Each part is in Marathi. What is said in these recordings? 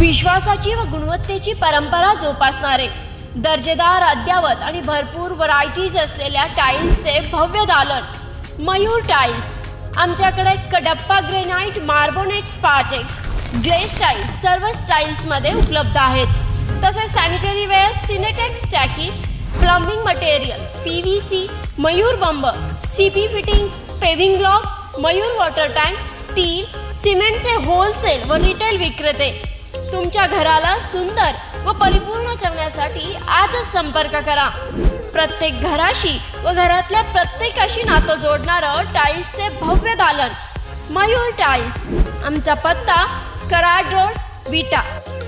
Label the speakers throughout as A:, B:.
A: विश्वासाची व गुणवत्तेची परंपरा जोपासणारे, दर्जेदार, अद्यावत आणि भरपूर व्हरायटीज असलेल्या टाईल्सचे भव्य दालन मयूर टाईल्स। आमच्याकडे Kadappa granite, Marbonate, Spartex, glaze tiles सर्व स्टाईल्समध्ये उपलब्ध आहेत। तसेच सॅनिटरी वेअर, सिनेटेक्स टाकी, प्लंबिंग मटेरियल, PVC, मयूर बंब, CP fitting, paving block, Mayur water tank, steel, सिमेंटचे होलसेल व रिटेल विक्रेते। तुमच्या घराला सुंदर व परिपूर्ण करण्यासाठी आजच संपर्क करा। प्रत्येक घराशी व घरातल्या प्रत्येकाशी नातं जोडणारं टाईल्सचे भव्य दालन मयूर टाईल्स। आमचा पत्ता कराड रोड, विटा।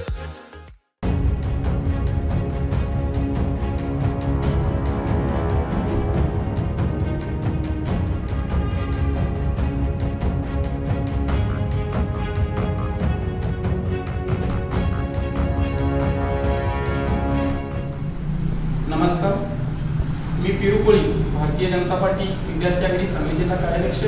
B: नमस्कार, मी पिरू कोळी, भारतीय जनता पार्टी विद्यार्थी आघाडी सांगली जिल्हा कार्याध्यक्ष।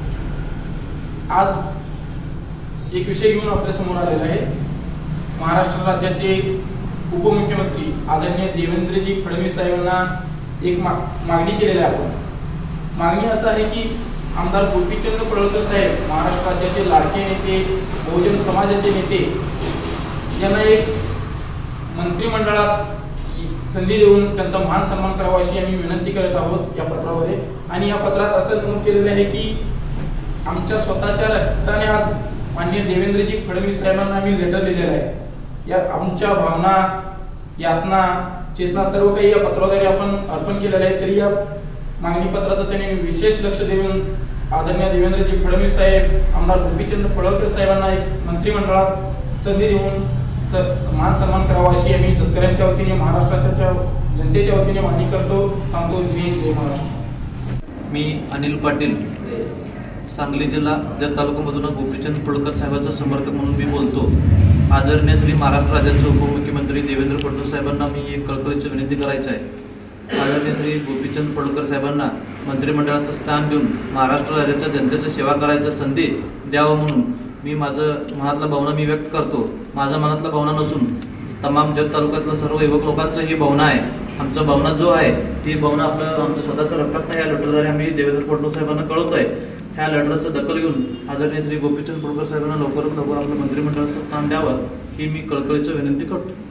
B: आज एक विषय घेऊन आपल्या समोर आलेला आहे। महाराष्ट्र राज्याचे उपमुख्यमंत्री आदरणीय देवेंद्रजी फडणवीस साहेबांना एक मागणी केलेली आहे। आपण मागणी असं आहे की आमदार गोपीचंद पडळकर साहेब, महाराष्ट्र राज्याचे लाडके नेते, बहुजन समाजाचे नेते, यांना एक मंत्रिमंडळात संधी देऊन त्यांचा मान सन्मान करावा अशी आम्ही विनंती करत आहोत या पत्रामध्ये। आणि या पत्रात असं नमूद केलेलं आहे की आमच्या स्वतःच्या रक्ताने आज माननीय देवेंद्रजी फडणवीस साहेबांना आम्ही लेटर लिहिलेलं आहे। या आमच्या भावना, यातना, चेतना सर्व काही या पत्राद्वारे आपण अर्पण केलेलं आहे। तरी या मागणी पत्राचं त्यांनी विशेष लक्ष देऊन आदरणीय देवेंद्रजी फडणवीस साहेब, आमदार गोपीचंद पडळकर साहेबांना एक मंत्रिमंडळात संधी देऊन मान सन्मान करावा अशी आम्ही शेतकऱ्यांच्या वतीने, महाराष्ट्राच्या जनतेच्या वतीने मागणी करतो। थांबतो। जय महाराष्ट्र।
C: मी अनिल पाटील, सांगली जिल्हा जत तालुक्यामधून गोपीचंद पडळकर साहेबांचा समर्थक म्हणून मी बोलतो। आदरणीय श्री महाराष्ट्र राज्याचे उपमुख्यमंत्री देवेंद्र फडणवीस साहेबांना मी एक कळकळीची विनंती करायची आहे। आदरणीय श्री गोपीचंद पडळकर साहेबांना मंत्रिमंडळाचं स्थान देऊन महाराष्ट्र राज्याच्या जनतेची सेवा करायची संधी द्यावं म्हणून मी माझं मनातला भावना मी व्यक्त करतो। माझ्या मनातला भावना नसून तमाम जत तालुक्यातल्या सर्व युवक लोकांचं ही भावना आहे। आमचा भावना जो आहे ती भावना आमच्या स्वतःच्या रक्तात या लेटरद्वारे आम्ही देवेंद्र फडणवीस साहेबांना कळवतो आहे। ह्या लेटरचं दखल घेऊन आदरणीय श्री गोपीचंद पडळकर साहेबांना लवकरात लवकर आपलं मंत्रिमंडळाचं स्थान द्यावं ही मी कळकळीची विनंती करतो।